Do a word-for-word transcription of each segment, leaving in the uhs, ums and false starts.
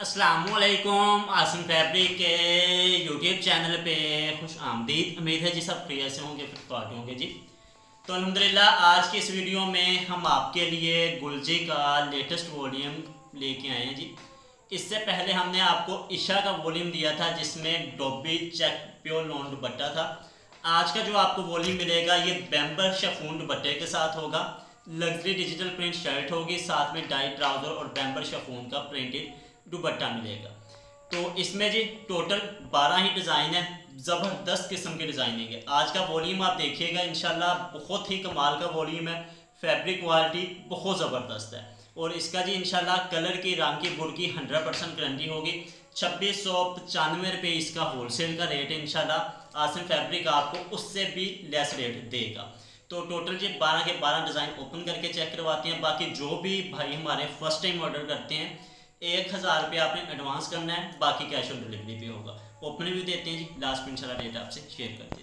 अस्सलामुअलैकुम आसिम फैब्रिक के YouTube channel पे खुश आमदीद। उम्मीद है जी सब खैरियत से होंगे, फिर तो आगे होंगे जी। तो अल्हम्दुलिल्लाह आज की इस वीडियो में हम आपके लिए गुलजी का लेटेस्ट वॉल्यूम लेके आए हैं जी। इससे पहले हमने आपको ईशा का वॉल्यूम दिया था जिसमें dobby check pure lawn dupatta था। आज का जो आपको वॉल्यूम मिलेगा ये बैम्बर शिफॉन दुपट्टे के साथ होगा। लग्जरी डिजिटल प्रिंट शर्ट होगी, साथ में डाई ट्राउज़र और बैम्बर शिफॉन का प्रिंटेड दुपट्टा मिलेगा। तो इसमें जी टोटल बारह ही डिज़ाइन है, ज़बरदस्त किस्म के डिज़ाइनिंग है। आज का वॉल्यूम आप देखिएगा, इंशाल्लाह बहुत ही कमाल का वॉल्यूम है। फैब्रिक क्वालिटी बहुत ज़बरदस्त है और इसका जी इंशाल्लाह कलर की रंग की बुर की हंड्रेड परसेंट गारंटी होगी। छब्बीस सौ पचानवे रुपये इसका होलसेल का रेट है। इंशाल्लाह आसिम फैब्रिक आपको उससे भी लेस रेट देगा। तो टोटल जी बारह के बारह डिज़ाइन ओपन करके चेक करवाते हैं। बाकी जो भी भाई हमारे फर्स्ट टाइम ऑर्डर करते हैं एक हज़ार रुपये आपने एडवांस करना है, बाकी कैश ऑन डिलीवरी भी होगा। ओपन भी देते हैं जी, लास्ट में इंशाल्लाह रेट आपसे शेयर कर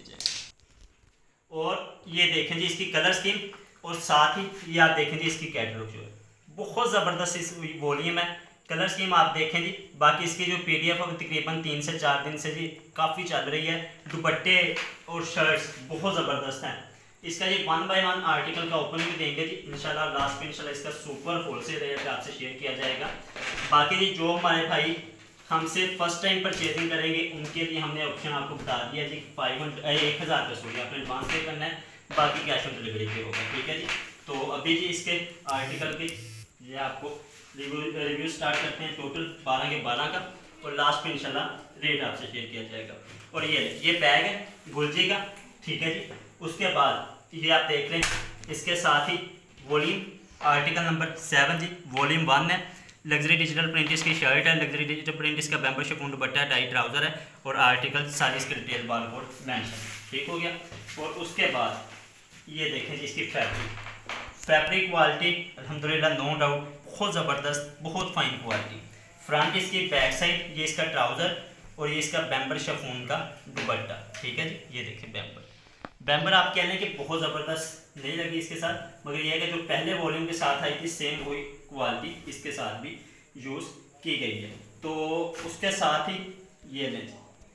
दीजिएगा। और ये देखें जी इसकी कलर स्कीम और साथ ही ये आप देखें जी इसकी कैटलॉग जो है बहुत ज़बरदस्त इस वॉल्यूम है। कलर स्कीम आप देखें जी। बाकी इसकी जो पीडीएफ अब तकरीबन तीन से चार दिन से जी काफ़ी चल रही है। दुपट्टे और शर्ट्स बहुत ज़बरदस्त हैं। इसका ये वन बाय वन आर्टिकल का ओपन भी देंगे जी इंशाल्लाह। लास्ट में इंशाल्लाह इसका सुपर होलसेल रेट आपसे शेयर किया जाएगा। बाकी जी जो हमारे भाई हमसे फर्स्ट टाइम परचेजिंग करेंगे उनके लिए हमने ऑप्शन आपको बता दिया जी। फाइव हंड्रेड एक हज़ार रुपये सॉरी आपने एडवांस पे करना है, बाकी कैश ऑन डिलीवरी पे होगा। ठीक है जी। तो अभी जी इसके आर्टिकल की ये आपको रिव्यू रिव्यू स्टार्ट करते हैं। टोटल बारह के बारह का और लास्ट में इंशाल्लाह रेट आपसे शेयर किया जाएगा। और ये ये बैग है गुलजी का, ठीक है जी। उसके बाद ये आप देख लें इसके साथ ही वॉल्यूम आर्टिकल नंबर सेवन जी वॉल्यूम वन है। लग्जरी डिजिटल प्रिंट इसकी शर्ट है, लग्जरी डिजिटल प्रिंट इसका बैम्बर शिफॉन दुपट्टा है, टाइट ट्राउजर है और आर्टिकल सारी इसके डिटेल बार कोड मेंशन। ठीक हो गया। और उसके बाद ये देखें जी इसकी फैब्रिक फैब्रिक क्वालिटी अल्हम्दुलिल्लाह नो डाउट बहुत ज़बरदस्त, बहुत फाइन क्वालिटी। फ्रंट इसकी बैक साइड ये इसका ट्राउज़र और ये इसका बैम्बर शिफॉन का दुपट्टा। ठीक है जी। ये देखिए बैम्बर बैम्बर आप कह लें कि बहुत ज़बरदस्त नहीं लगी इसके साथ, मगर यह है कि जो पहले वॉल्यूम के साथ आई थी सेम वही क्वालिटी इसके साथ भी यूज़ की गई है। तो उसके साथ ही ये लें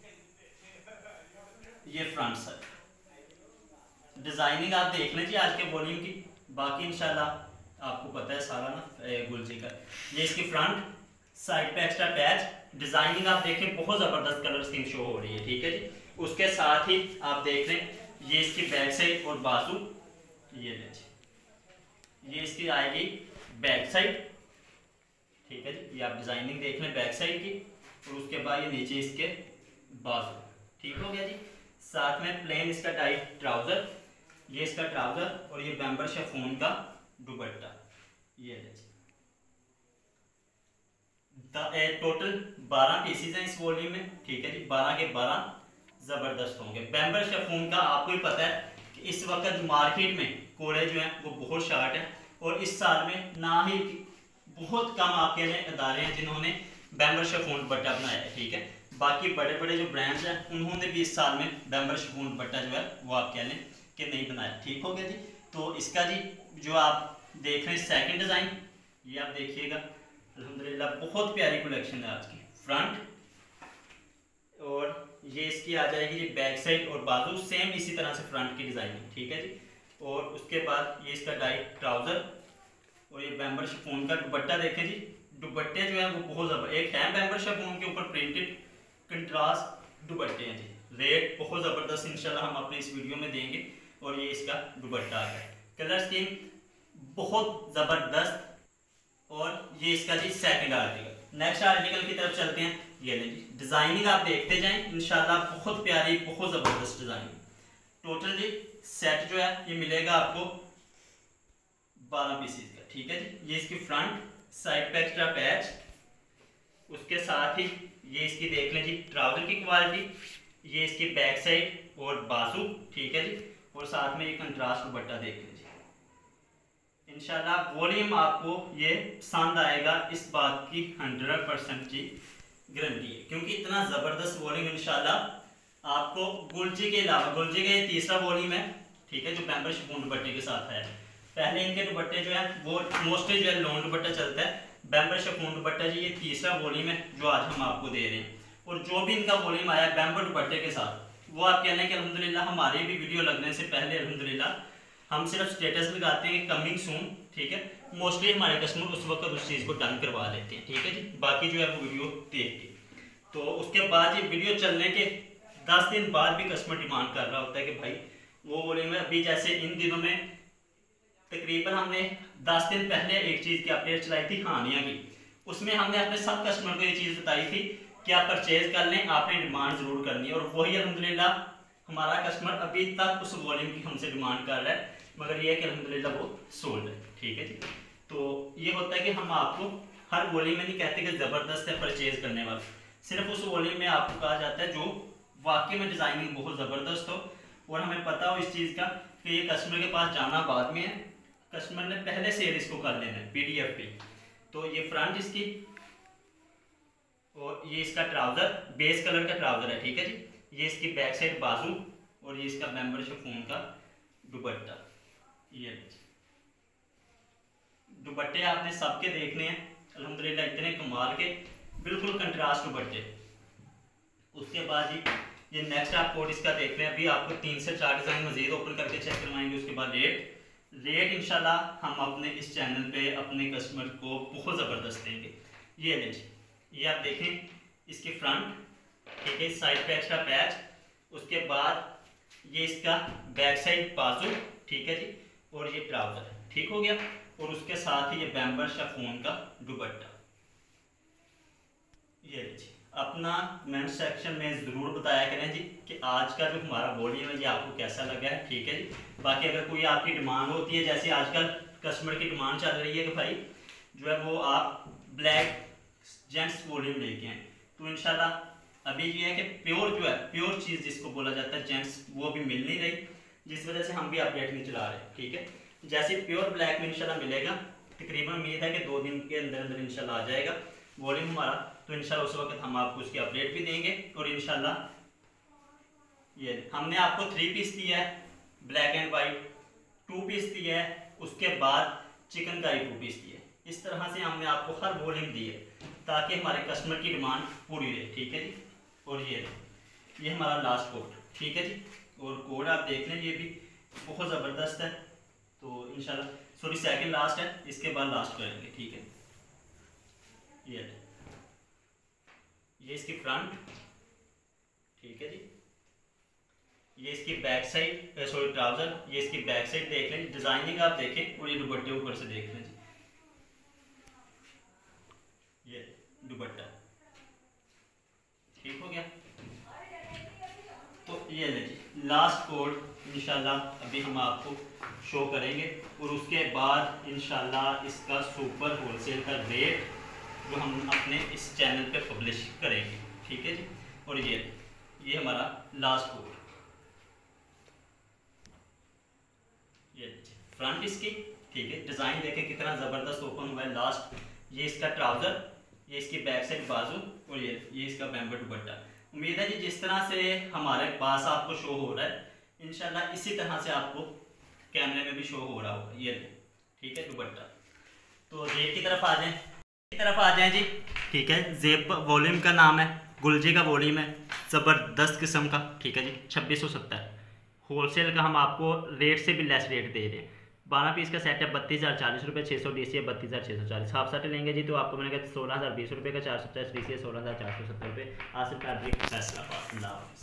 ये फ्रंट साइड डिज़ाइनिंग आप देख लें जी आज के वॉल्यूम की। बाकी इंशाल्लाह आपको पता है सारा ना गुलजी का। ये इसकी फ्रंट साइड पे एक्स्ट्रा पैच डिज़ाइनिंग आप देखें बहुत ज़बरदस्त कलर स्कीम शो हो रही है। ठीक है जी। उसके साथ ही आप देख लें ये इसकी बैक साइड और बाजू ये ये इसकी आएगी बैक साइड। ठीक है जी। ये आप डिजाइनिंग देख लें बैक साइड की और उसके बाद ये नीचे इसके बाजू। ठीक हो गया जी। साथ में प्लेन इसका टाइट ट्राउजर, ये इसका ट्राउजर और ये बैम्बर शिफॉन का दुपट्टा। ये टोटल बारह पीसीज हैं इस वॉल्यूम में। ठीक है जी। बारह के बारह जबरदस्त होंगे। बैम्बर शिफॉन का आपको ही पता है कि इस वक्त मार्केट में कोड़े जो हैं वो बहुत शार्ट हैं और इस साल में ना ही बहुत कम आपके लिए अदारे हैं जिन्होंने बैम्बर शिफॉन दुपट्टा बनाया है। ठीक है। बाकी बड़े बड़े जो ब्रांड्स हैं उन्होंने भी इस साल में बैम्बर शिफॉन दुपट्टा जो है वो आप कह लें कि नहीं बनाया। ठीक हो गया जी। तो इसका जी जो आप देख रहे हैं सेकेंड डिज़ाइन ये आप देखिएगा अल्हम्दुलिल्लाह बहुत प्यारी कलेक्शन है आज की। फ्रंट और ये इसकी आ जाएगी जी बैक साइड और बाजू सेम इसी तरह से फ्रंट की डिजाइनिंग। ठीक है जी। और उसके बाद ये इसका टाइट ट्राउजर और ये बैम्बर शिफॉन का दुपट्टा देखें जी। दुपट्टे जो है वो बहुत ज़बरदस्त, एक है बैम्बर शिफॉन के ऊपर प्रिंटेड कंट्रास्ट दुपट्टे हैं जी। रेट बहुत ज़बरदस्त इंशाल्लाह हम अपने इस वीडियो में देंगे। और ये इसका दुपट्टा आ गया, कलर स्कीम बहुत ज़बरदस्त। और ये इसका जी सेकेंड आर्टिकल। नेक्स्ट आर्टिकल की तरफ चलते हैं। ये ले जी डिजाइनिंग आप देखते जाएं इंशाल्लाह बहुत प्यारी बहुत जबरदस्त डिजाइन। टोटल जी सेट जो है ये मिलेगा आपको बारह पीसीज का। ठीक है जी। ये इसकी फ्रंट साइड पे एक्स्ट्रा पैच, उसके साथ ही ये इसकी देख लें जी ट्राउजर की क्वालिटी, ये इसकी बैक साइड और बाजू। ठीक है जी। और साथ में ये कंट्रास्ट दुपट्टा देख लें जी। इंशाल्लाह वॉल्यूम आपको ये पसंद आएगा, इस बात की हंड्रेड परसेंट जी गारंटी है, क्योंकि इतना ज़बरदस्त वॉल्यूम इंशाल्लाह आपको गुलजी के अलावा गुलजी का ये तीसरा वॉल्यूम है। ठीक है। जो बैम्बर शिफॉन दुपट्टे के साथ है। पहले इनके दुपट्टे जो है वो मोस्टली जो है लॉन दुपट्टा चलता है, बैम्बर शिफॉन दुपट्टा जी, ये तीसरा वॉल्यूम है जो आज हम आपको दे रहे हैं। और जो भी इनका वॉल्यूम आया बैम्बर दुपट्टे के साथ वो आप कहना है कि अल्हम्दुलिल्लाह हमारे भी वीडियो लगने से पहले अल्हम्दुलिल्लाह हम सिर्फ स्टेटस लगाते हैं कमिंग सून, ठीक है। मोस्टली हमारे कस्टमर उस वक्त उस चीज़ को डन करवा लेते हैं, ठीक है जी। बाकी जो है वो वीडियो देख के तो उसके बाद ये वीडियो चलने के दस दिन बाद भी कस्टमर डिमांड कर रहा होता है कि भाई वो वॉल्यूम है। अभी जैसे इन दिनों में तकरीबन हमने दस दिन पहले एक चीज़ की अपडेट चलाई थी हानिया की, उसमें हमने अपने सब कस्टमर को ये चीज़ बताई थी कि आप परचेज कर लें, आपने डिमांड ज़रूर करनी है। और वही अल्हम्दुलिल्लाह हमारा कस्टमर अभी तक उस वॉल्यूम की हमसे डिमांड कर रहा है, मगर ये है कि अल्हम्दुलिल्लाह वो सोल्ड है, ठीक है जी। तो ये होता है कि हम आपको हर वॉल्यूम में नहीं कहते कि ज़बरदस्त है परचेज करने वाला, सिर्फ उस वॉल्यूम में आपको कहा जाता है जो वाकई में डिज़ाइनिंग बहुत ज़बरदस्त हो और हमें पता हो इस चीज़ का कि ये कस्टमर के पास जाना बाद में है, कस्टमर ने पहले सेल इसको कर लेना है पीडीएफ पे। तो ये फ्रंट इसकी और ये इसका ट्राउज़र बेस कलर का ट्राउज़र है, ठीक है जी। ये इसकी बैक साइड बाजू और ये इसका बैम्बर शिफॉन का दुपट्टा। ये दुपट्टे आपने सबके देखने हैं अल्हम्दुलिल्लाह, इतने कमाल के बिल्कुल कंट्रास्ट दुपट्टे। उसके बाद जी ये नेक्स्ट आप कोड इसका देख लें। अभी आपको तीन से चार डिज़ाइन मजीद ओपन करके चेक करवाएंगे। उसके बाद रेट रेट इंशाल्लाह हम अपने इस चैनल पे अपने कस्टमर को बहुत ज़बरदस्त देंगे। ये ले ये आप देखें इसकी फ्रंट, ठीक है, साइड पे एक्स्ट्रा पैच, उसके बाद ये इसका बैक साइड बाजू, ठीक है जी, और ये ट्राउज़र, ठीक हो गया। और उसके साथ ही ये बैम्बर शिफॉन का दुपट्टा। ये जी अपना कमेंट सेक्शन में ज़रूर बताया करें जी कि आज का जो हमारा वॉल्यूम है ये आपको कैसा लगा है, ठीक है जी। बाकी अगर कोई आपकी डिमांड होती है, जैसे आजकल कस्टमर की डिमांड चल रही है कि भाई जो है वो आप ब्लैक जेंट्स वॉल्यूम लेके हैं, तो इंशाल्लाह अभी ये है कि प्योर जो है प्योर चीज़ जिसको बोला जाता है जेंट्स वो भी मिल नहीं रही, जिस वजह से हम भी अपडेट नहीं चला रहे, ठीक है। जैसे प्योर ब्लैक में इंशाल्लाह मिलेगा, तकरीबन उम्मीद है कि दो दिन के अंदर अंदर इंशाल्लाह आ जाएगा वॉल्यूम हमारा, तो इंशाल्लाह उस वक्त हम आपको उसकी अपडेट भी देंगे। और इंशाल्लाह ये हमने आपको थ्री पीस दिया है black and white, two piece दिया है, उसके बाद चिकनकारी टू पीस दिया है। इस तरह से हमने आपको हर वॉल्यूम दी है ताकि हमारे कस्टमर की डिमांड पूरी रहे, ठीक है जी। और ये ये हमारा लास्ट कोड, ठीक है जी। और कोड आप देख लें, ये भी बहुत ज़बरदस्त है। तो इंशाल्लाह सॉरी सेकंड लास्ट है, इसके बाद लास्ट करेंगे, ठीक है। ये ये इसकी फ्रंट, ठीक है जी, ये इसकी बैक साइड सॉरी ट्राउज़र, ये इसकी बैक साइड देख लें, डिज़ाइनिंग आप देखें और ये दुपट्टे ऊपर से देख लें जी। ये दुपट्टा, ठीक हो गया। तो ये ले जी लास्ट कोड इंशाल्लाह अभी हम आपको शो करेंगे और उसके बाद इंशाल्लाह इसका सुपर होलसेल का रेट जो हम अपने इस चैनल पे पब्लिश करेंगे, ठीक है जी। और ये ये हमारा लास्ट कोड, ये फ्रंट इसकी, ठीक है, डिज़ाइन देखें कितना ज़बरदस्त ओपन हुआ है लास्ट। ये इसका ट्राउज़र, ये इसकी बैक साइड बाजू और ये ये इसका बैम्बर दुपट्टा। उम्मीद है जी जिस तरह से हमारे पास आपको शो हो रहा है इंशाल्लाह इसी तरह से आपको कैमरे में भी शो हो रहा होगा। ये ठीक है दुपट्टा। तो रेट की तरफ आ जाएं की तरफ आ जाएं जी, ठीक है। जेब वॉल्यूम का नाम है, गुलजी का वॉल्यूम है, ज़बरदस्त किस्म का, ठीक है जी। छब्बीस सौ सत्तर होलसेल का हम आपको रेट से भी लेस रेट दे रहे हैं। बारह पीस का सेट है बत्तीस हज़ार चालीस रुपये, छः सौ डी सी है बत्तीस हज़ार छः सौ चालीस। हाफ सेट लेंगे जी तो आपको मिलेगा सोलह हज़ार बीस रुपये का, चार सौ पचास डी सी है सोलह हज़ार चार सौ सत्तर रुपये। आसिफ फैब्रिक फैसलाबाद।